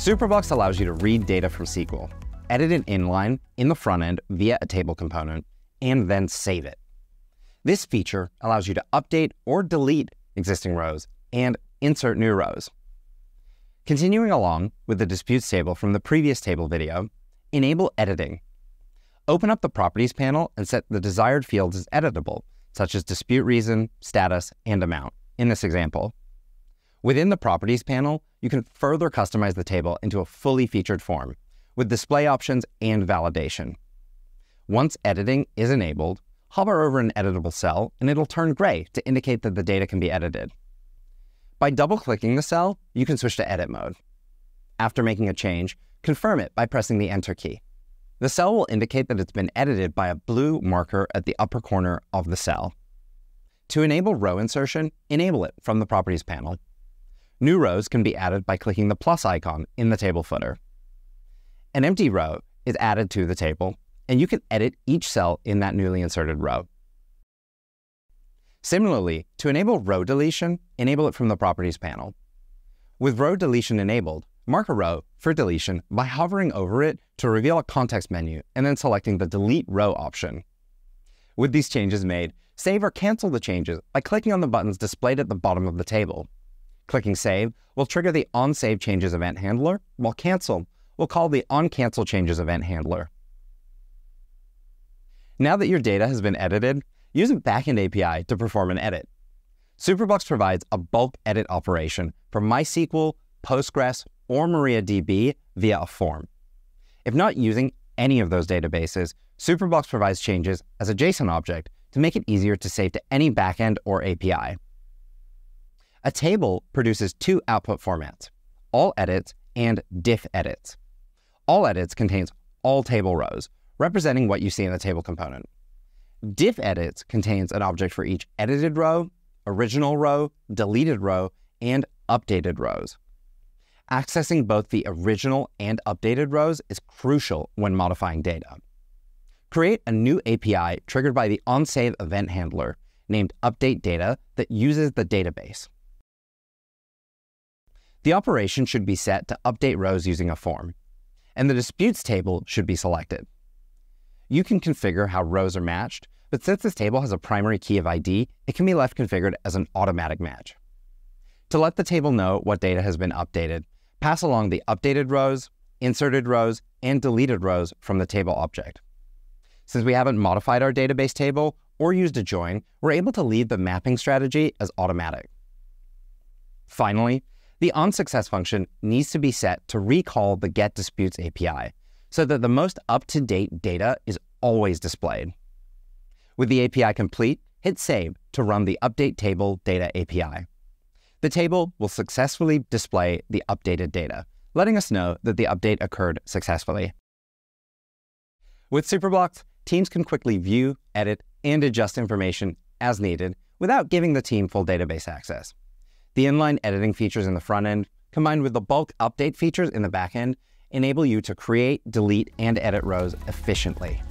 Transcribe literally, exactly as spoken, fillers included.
Superblocks allows you to read data from S Q L, edit it inline in the front end via a table component, and then save it. This feature allows you to update or delete existing rows and insert new rows. Continuing along with the disputes table from the previous table video, enable editing. Open up the Properties panel and set the desired fields as editable, such as dispute reason, status, and amount, in this example. Within the Properties panel, you can further customize the table into a fully featured form, with display options and validation. Once editing is enabled, hover over an editable cell and it'll turn gray to indicate that the data can be edited. By double-clicking the cell, you can switch to edit mode. After making a change, confirm it by pressing the Enter key. The cell will indicate that it's been edited by a blue marker at the upper corner of the cell. To enable row insertion, enable it from the Properties panel. New rows can be added by clicking the plus icon in the table footer. An empty row is added to the table, and you can edit each cell in that newly inserted row. Similarly, to enable row deletion, enable it from the Properties panel. With row deletion enabled, mark a row for deletion by hovering over it to reveal a context menu and then selecting the Delete Row option. With these changes made, save or cancel the changes by clicking on the buttons displayed at the bottom of the table. Clicking Save will trigger the onSave Changes event handler, while Cancel will call the onCancel Changes event handler. Now that your data has been edited, use a backend A P I to perform an edit. Superblocks provides a bulk edit operation for MySQL, Postgres, or MariaDB via a form. If not using any of those databases, Superblocks provides changes as a JSON object to make it easier to save to any backend or A P I. A table produces two output formats, all edits and diff edits. All edits contains all table rows, representing what you see in the table component. Diff edits contains an object for each edited row, original row, deleted row, and updated rows. Accessing both the original and updated rows is crucial when modifying data. Create a new A P I triggered by the onSave event handler named UpdateData that uses the database. The operation should be set to update rows using a form, and the disputes table should be selected. You can configure how rows are matched, but since this table has a primary key of I D, it can be left configured as an automatic match. To let the table know what data has been updated, pass along the updated rows, inserted rows, and deleted rows from the table object. Since we haven't modified our database table or used a join, we're able to leave the mapping strategy as automatic. Finally, the onSuccess function needs to be set to recall the getDisputes A P I so that the most up-to-date data is always displayed. With the A P I complete, hit Save to run the Update Table Data A P I. The table will successfully display the updated data, letting us know that the update occurred successfully. With Superblocks, teams can quickly view, edit, and adjust information as needed without giving the team full database access. The inline editing features in the front end, combined with the bulk update features in the back end, enable you to create, delete, and edit rows efficiently.